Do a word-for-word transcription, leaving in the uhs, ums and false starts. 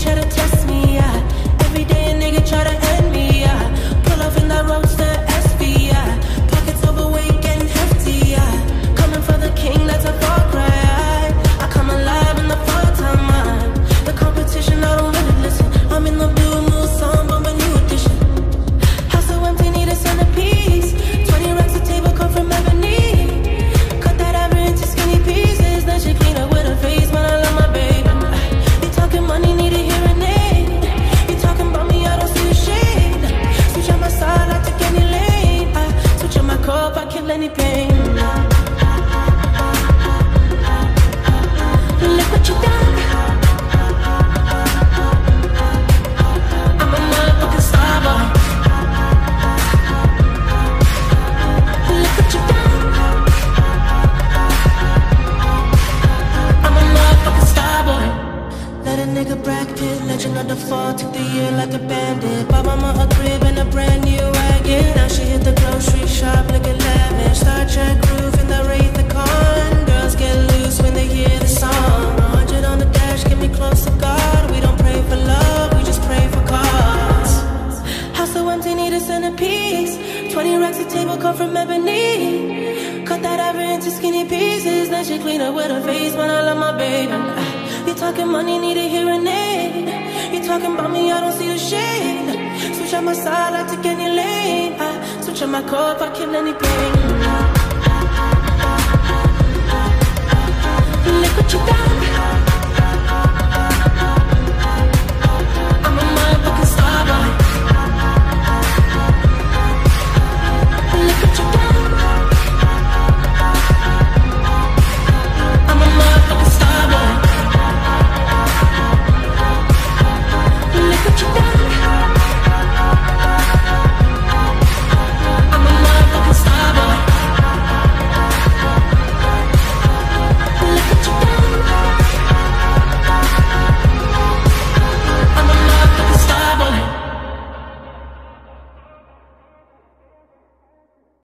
try to test me, yeah. Every day a nigga try to end me, yeah. Pull off in that roadster S V, yeah. Pockets overweight, getting hefty, yeah. Coming for the king, that's a far cry. I come alive in the full time, man. The competition, I don't really listen. I'm in the blue mood song, but my new edition. House so empty, need a centerpiece. Twenty racks a table come from ebony. Cut that ever into skinny pieces. Then she clean up with her face, man, I love my baby. You talking money, need a hearing aid. You talking about me, I don't see the shade. Switch on my side, I take any lane. I switch on my cup, I kill any pain. Look what you done. I'm a motherfucking starboy. Look what you done. I'm a motherfucking starboy. Let a nigga Brad Pitt, legend of the fall, took the year like a bandit. Bought mama a crib and a brand new wagon. Now she hit the grocery shop looking lavish. Star Trek roof in the Wraith the Con. Girls get loose when they hear the song. A hundred on the dash, get me close to God. We don't pray for love, we just pray for cause. House so empty, need a centerpiece. Twenty racks a table come from ebony. Cut that ever into skinny pieces. Then she clean up with her face, man, I love my baby. You talking money, need a hearing aid. You talking about me, I don't see the shade. Switch on my side, I take any lane. I switch on my cup, I kill any pain. Look what you done.